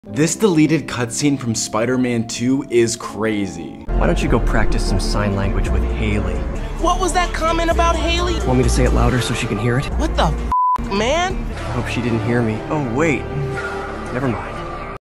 This deleted cutscene from Spider-Man 2 is crazy. Why don't you go practice some sign language with Hailey? What was that comment about Hailey? Want me to say it louder so she can hear it? What the f, man? I hope she didn't hear me. Oh, wait. Never mind.